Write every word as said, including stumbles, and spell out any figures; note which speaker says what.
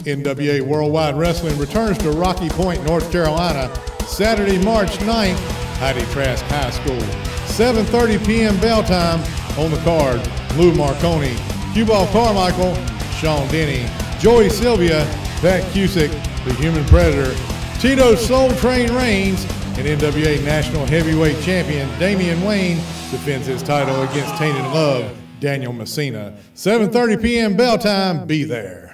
Speaker 1: N W A Worldwide Wrestling returns to Rocky Point, North Carolina, Saturday, March ninth, Heidi Trask High School. seven thirty p m bell time. On the card, Lou Marconi, Q-Ball Carmichael, Sean Denny, Joey Sylvia, Pat Cusick, the Human Predator, Tito Soul Train Reigns, and N W A National Heavyweight Champion Damian Wayne defends his title against Tainted Love, Daniel Messina. seven thirty p m bell time, be there.